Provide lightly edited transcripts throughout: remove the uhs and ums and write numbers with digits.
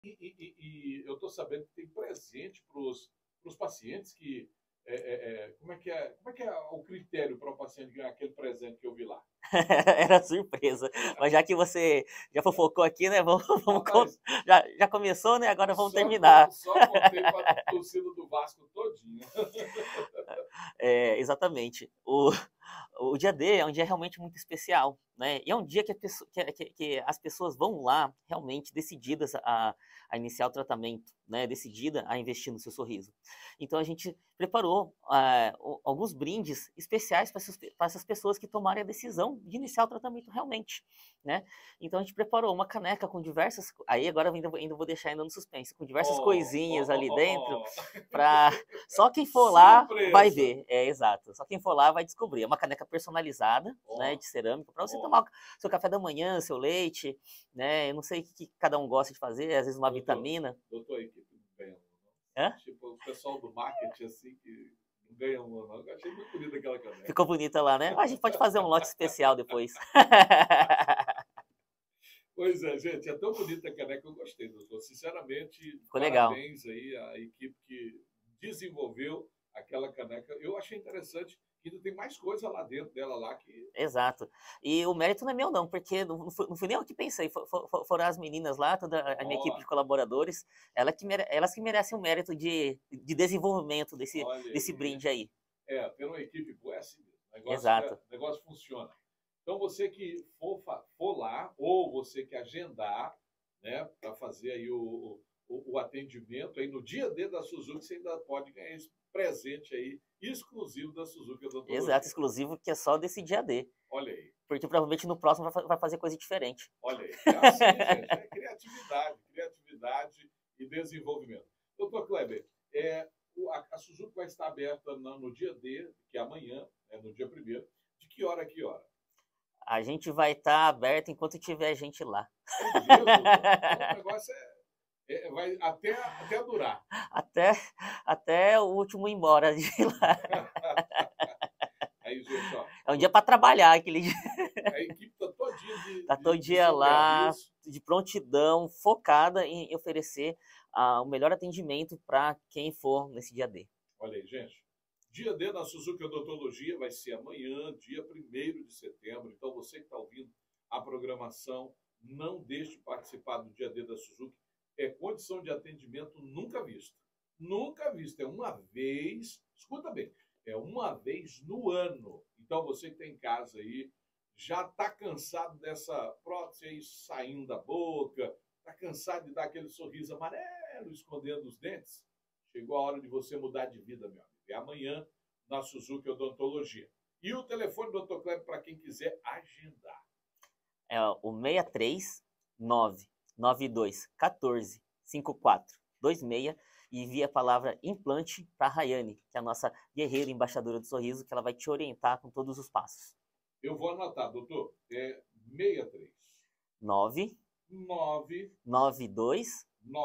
E eu estou sabendo que tem presente para os pacientes que. Como é que é o critério para o paciente ganhar aquele presente que eu vi lá? Era surpresa. Mas já que você já fofocou aqui, né? Rapaz, já começou, né? Agora vamos terminar. só contei para a torcida do Vasco todinha. Exatamente. O dia D é um dia realmente muito especial, né? E é um dia que as pessoas vão lá realmente decididas a iniciar o tratamento, né? Decidida a investir no seu sorriso. Então a gente preparou alguns brindes especiais para essas pessoas que tomarem a decisão de iniciar o tratamento realmente, né? Então a gente preparou uma caneca com diversas, aí agora eu ainda vou deixar ainda no suspense, com diversas Oh, coisinhas oh, ali oh, dentro oh, oh. para só quem for lá vai Surpresa! ver, exato. Só quem for lá vai descobrir. É uma caneca personalizada, né, Ó, de cerâmica, para você ó, tomar seu café da manhã, seu leite, né? Eu não sei o que cada um gosta de fazer, às vezes uma doutor, vitamina. doutor, a equipe não ganha uma, não. Hã? Tipo, o pessoal do marketing, assim, que não ganha uma, não. Eu achei muito bonita aquela caneca. Ficou bonita lá, né? A gente pode fazer um lote especial depois. Pois é, gente, é tão bonita a caneca que eu gostei, doutor. Sinceramente, Ficou legal. parabéns aí à equipe que desenvolveu aquela caneca. Eu achei interessante que ainda tem mais coisa lá dentro dela lá que. Exato. E o mérito não é meu, não, porque não fui nem eu que pensei, foram as meninas lá, toda a minha equipe Ó, de colaboradores, elas que merecem o mérito de desenvolvimento olha desse aí. brinde aí. Ter uma equipe boa é assim mesmo. Exato. O negócio funciona. Então, você que for lá, ou você que agendar, né, para fazer aí o atendimento, aí no dia D da Suzuki, você ainda pode ganhar esse presente aí, exclusivo da Suzuki Exato, Odontologia. exclusivo que é só desse dia D. Olha aí, Porque provavelmente no próximo vai fazer coisa diferente. olha aí. É assim, gente, é criatividade e desenvolvimento. Doutor Kleber, a Suzuki vai estar aberta no dia D, que é amanhã, né, no dia primeiro, de que hora a que hora? A gente vai estar aberto enquanto tiver gente lá. É mesmo, doutor? Então o negócio vai até durar. até, até o último ir embora de lá. Aí, gente, ó, É um dia para trabalhar aquele dia. a equipe está todinha Tá todo de dia lá, sobreaviso. de prontidão, focada em oferecer o melhor atendimento para quem for nesse dia D. Olha aí, gente. Dia D na Suzuki Odontologia vai ser amanhã, dia 1º de setembro. Então, você que está ouvindo a programação, não deixe de participar do dia D da Suzuki. É condição de atendimento nunca vista. Nunca vista. É uma vez, escuta bem, é uma vez no ano. Então, você que está em casa aí, já está cansado dessa prótese aí saindo da boca, está cansado de dar aquele sorriso amarelo escondendo os dentes? Chegou a hora de você mudar de vida, meu amigo. É amanhã na Suzuki Odontologia. E o telefone do Dr. Kleber para quem quiser agendar. É o 63 992 14 5426 e envia a palavra implante para a Rayane, que é a nossa guerreira embaixadora do sorriso, que ela vai te orientar com todos os passos. Eu vou anotar, doutor. É 63 9 9 92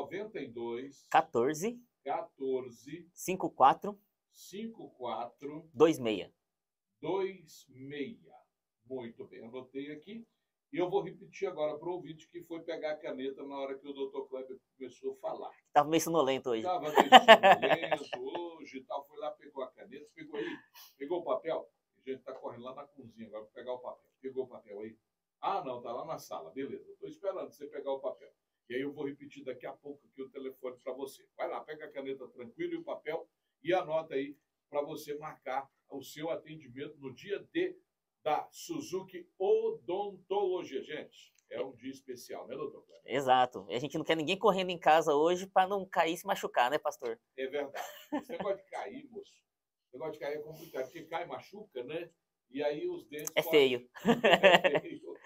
92 14 14 54 54 26. 26. Muito bem, anotei aqui. E eu vou repetir agora para o ouvinte que foi pegar a caneta na hora que o Dr. Kleber começou a falar. Tava meio sonolento hoje. Estava meio sonolento hoje e tal. Foi lá, pegou a caneta, pegou aí, pegou o papel. A gente está correndo lá na cozinha agora para pegar o papel. Pegou o papel aí? Ah, não, tá lá na sala. Beleza, estou esperando você pegar o papel. E aí eu vou repetir daqui a pouco aqui o telefone para você. Vai lá, pega a caneta tranquilo e o papel e anota aí para você marcar o seu atendimento no dia D da Suzuki Odontologia. Gente, é um dia especial, né, doutor Kleber? Exato. E a gente não quer ninguém correndo em casa hoje para não cair e se machucar, né, pastor? É verdade. Esse negócio de cair, moço, esse negócio de cair é complicado, porque cai, machuca, né? E aí os dentes É podem... feio. É feio.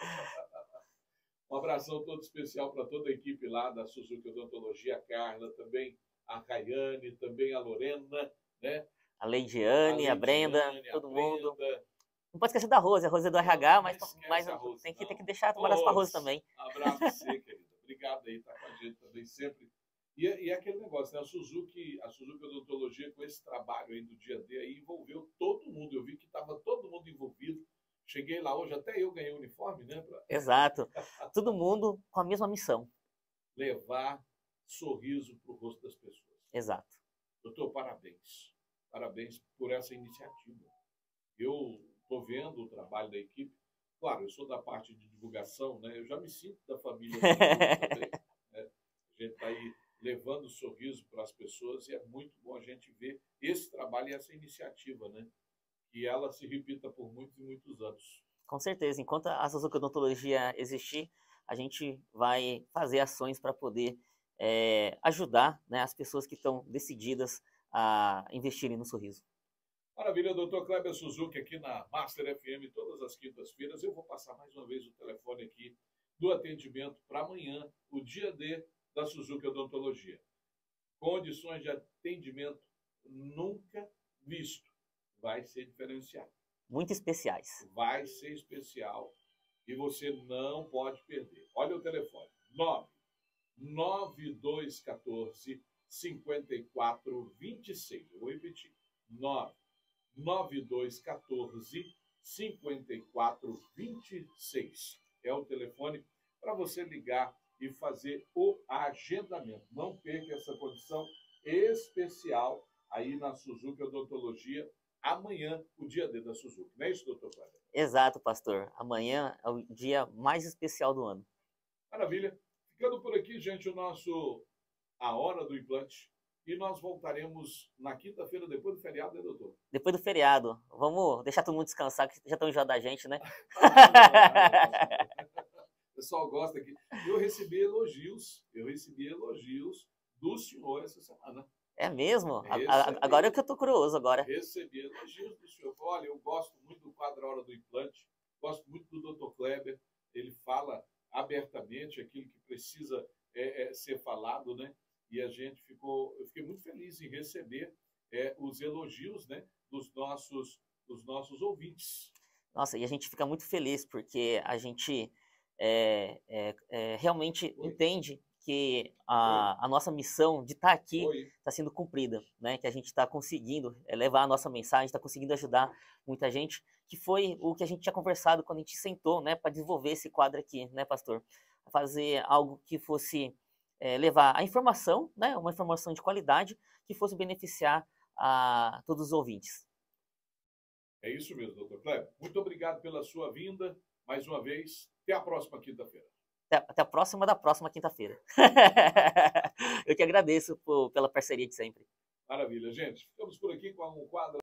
Um abração todo especial para toda a equipe lá da Suzuki Odontologia, a Carla, também a Rayane, também a Lorena, né? A Leidiane, a Brenda, Leidiane, a todo mundo. Brenda. Não pode esquecer da Rose, a Rose é do RH, Não mas esquece a Rose, tem não. que deixar Ô, tomar as pra Rose Rose, também. abraço pra você, querida. Obrigado aí, tá com a gente também sempre. E é aquele negócio, né? A Suzuki Odontologia, com esse trabalho aí do dia D, aí, envolveu todo mundo. Eu vi que estava todo mundo envolvido. Cheguei lá hoje, até eu ganhei o uniforme, né? Pra Exato. Todo mundo com a mesma missão. levar sorriso para o rosto das pessoas. Exato. Doutor, parabéns. Parabéns por essa iniciativa. Eu estou vendo o trabalho da equipe. Claro, eu sou da parte de divulgação, né? Eu já me sinto da família também, né? A gente está aí levando sorriso para as pessoas e é muito bom a gente ver esse trabalho e essa iniciativa, né? Que ela se repita por muitos e muitos anos. Com certeza. Enquanto a Suzuki Odontologia existir, a gente vai fazer ações para poder ajudar, né, as pessoas que estão decididas a investirem no sorriso. Maravilha, doutor Kleber Suzuki aqui na Master FM, todas as quintas-feiras. Eu vou passar mais uma vez o telefone aqui do atendimento para amanhã, o dia D da Suzuki Odontologia. Condições de atendimento nunca visto. Vai ser diferenciado. Muito especiais. Vai ser especial e você não pode perder. Olha o telefone, 99214 5426. Eu vou repetir, 99214 5426. É o telefone para você ligar e fazer o agendamento. Não perca essa condição especial aí na Suzuki Odontologia. Amanhã, o dia D da Suzuki. Não é isso, doutor Kleber? Exato, pastor. Amanhã é o dia mais especial do ano. Maravilha. Ficando por aqui, gente, a hora do implante. E nós voltaremos na quinta-feira, depois do feriado, né, doutor? Depois do feriado. Vamos deixar todo mundo descansar, que já estão enjoados da gente, né? O pessoal gosta aqui. Eu recebi elogios do senhor essa semana. É mesmo? Agora é que eu tô curioso agora. Recebi elogios do senhor. Olha, eu gosto muito do quadro A Hora do Implante, gosto muito do Dr. Kleber, ele fala abertamente aquilo que precisa ser falado, né? E eu fiquei muito feliz em receber os elogios, né, dos nossos ouvintes. Nossa, e a gente fica muito feliz porque a gente realmente entende que a nossa missão de estar aqui está sendo cumprida, né? Que a gente está conseguindo levar a nossa mensagem, está conseguindo ajudar muita gente, que foi o que a gente tinha conversado quando a gente sentou, né, para desenvolver esse quadro aqui, né, pastor? Fazer algo que fosse levar a informação, né, uma informação de qualidade que fosse beneficiar a todos os ouvintes. É isso mesmo, doutor Kleber. Muito obrigado pela sua vinda, mais uma vez. Até a próxima quinta-feira. Até a próxima da próxima quinta-feira. Eu que agradeço pela parceria de sempre. Maravilha, gente. Ficamos por aqui com um quadro